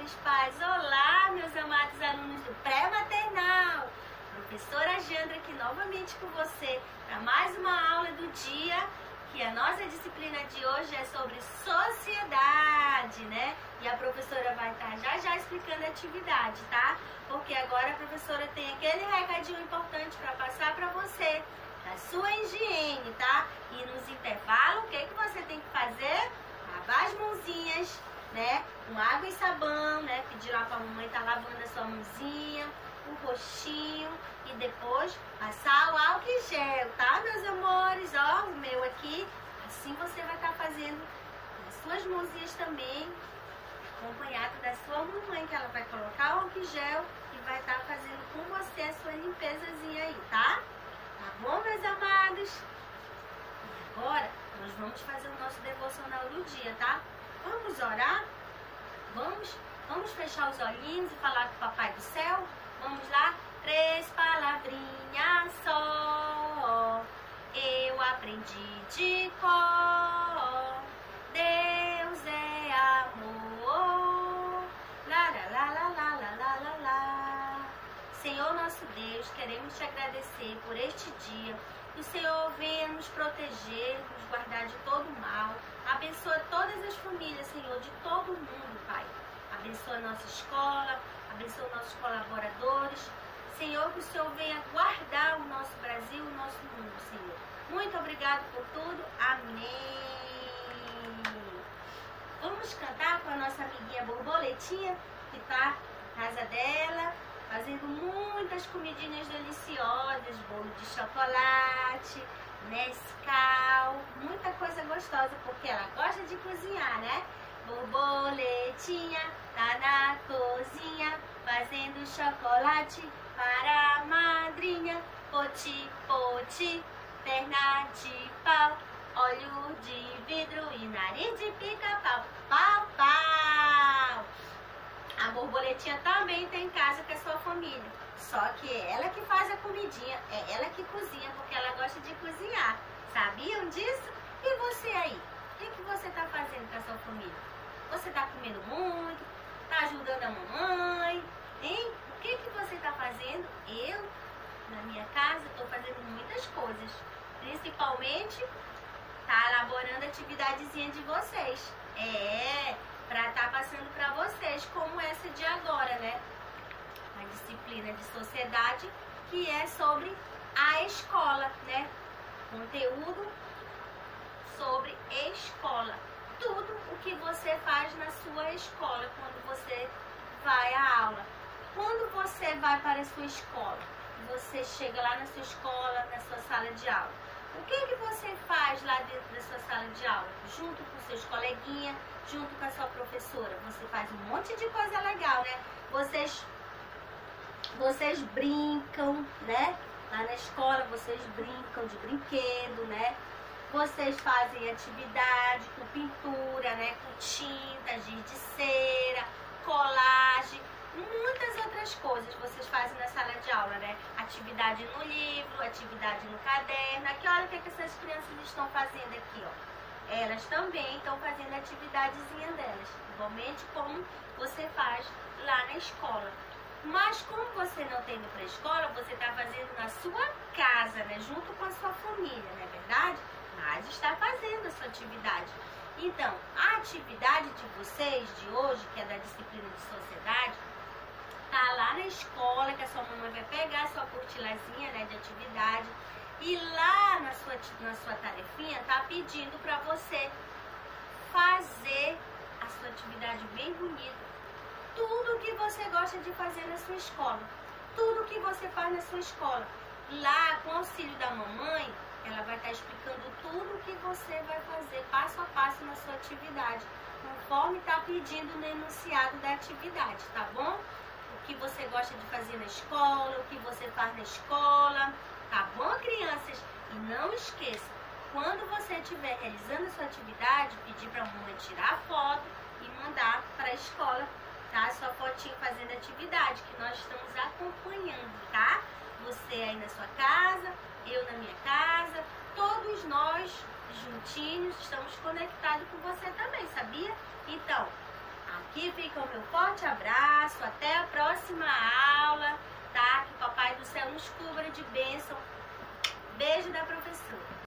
amados pais, olá meus amados alunos do pré-maternal. Professora Jandra aqui novamente com você para mais uma aula do dia, que a nossa disciplina de hoje é sobre sociedade, né? E a professora vai estar já explicando a atividade, tá? Porque agora a professora tem aquele recadinho importante para passar para você, da sua higiene, tá? E nos intervalos, o que você tem que fazer? Lavar as mãozinhas, né? Com água e sabão, né? Pedir lá pra mamãe estar lavando a sua mãozinha, o rostinho e depois passar o álcool em gel, tá, meus amores? Ó, o meu aqui. Assim você vai estar fazendo nas suas mãozinhas também, acompanhado da sua mamãe, que ela vai colocar o álcool em gel e vai estar fazendo com você a sua limpezazinha aí, tá? Tá bom, meus amados? E agora nós vamos fazer o nosso devocional do dia, tá? Vamos orar? Vamos fechar os olhinhos e falar com o Papai do Céu? Vamos lá? 3 palavrinhas só, eu aprendi de cor. Deus é amor. Lá, lá, lá, lá, lá, lá, lá, lá, lá. Senhor nosso Deus, queremos te agradecer por este dia. Que o Senhor venha nos proteger, nos guardar de todo mal. Abençoa todas as famílias, Senhor, de todo mundo, Pai. Abençoa a nossa escola, abençoa nossos colaboradores. Senhor, que o Senhor venha guardar o nosso Brasil, o nosso mundo, Senhor. Muito obrigado por tudo. Amém. Vamos cantar com a nossa amiguinha Borboletinha, que está na casa dela, fazendo muitas comidinhas deliciosas, bolo de chocolate, Nescau, muita coisa gostosa, porque ela gosta de cozinhar, né? Borboletinha tá na cozinha, fazendo chocolate para a madrinha. Poti, poti, perna de pau, olho de vidro e nariz de pica-pau, pau, pau. A borboletinha também tem em casa com a sua família, só que é ela que faz a comidinha, é ela que cozinha, porque ela gosta de cozinhar. Sabiam disso? E você aí? O que você está fazendo com a sua família? Você está comendo muito? Está ajudando a mamãe? Hein? O que você está fazendo? Eu, na minha casa, estou fazendo muitas coisas. Principalmente, tá elaborando a atividadezinha de vocês. Para estar passando para vocês, como essa de agora, né? A disciplina de sociedade, que é sobre a escola, né? Conteúdo sobre escola. Tudo o que você faz na sua escola quando você vai à aula. Quando você vai para a sua escola, você chega lá na sua escola, na sua sala de aula. O que você faz lá dentro da sua sala de aula? Junto com seus coleguinhas, junto com a sua professora. Você faz um monte de coisa legal, né? Vocês brincam, né? Lá na escola vocês brincam de brinquedo, né? Vocês fazem atividade com pintura, né? Com tinta, giz de cera, colagem, muitas outras coisas vocês fazem na sala de aula, né? Atividade no livro, atividade no caderno. Aqui, olha o que essas crianças estão fazendo aqui, ó. Elas também estão fazendo a atividadezinha delas, igualmente como você faz lá na escola. Mas como você não tem ido para a escola, você está fazendo na sua casa, né? Junto com a sua família, não é verdade? Mas está fazendo a sua atividade. Então, a atividade de vocês de hoje, que é da disciplina de sociedade, tá lá na escola, que a sua mamãe vai pegar a sua portilazinha, né, de atividade, e lá na sua tarefinha tá pedindo para você fazer a sua atividade bem bonita. Tudo que você gosta de fazer na sua escola, tudo que você faz na sua escola, lá com o auxílio da mamãe, ela vai estar explicando tudo o que você vai fazer passo a passo na sua atividade, conforme está pedindo no enunciado da atividade, tá bom? O que você gosta de fazer na escola, o que você faz na escola, tá bom, crianças? E não esqueça, quando você estiver realizando a sua atividade, pedir para a mamãe tirar a foto e mandar para a escola, tá? Sua fotinho fazendo atividade, que nós estamos acompanhando, tá? Você aí na sua casa, eu na minha casa, todos nós juntinhos estamos conectados com você também, sabia? Então, aqui Aqui fica o meu forte abraço, até a próxima aula, tá? Que o Papai do Céu nos cubra de bênção. Beijo da professora.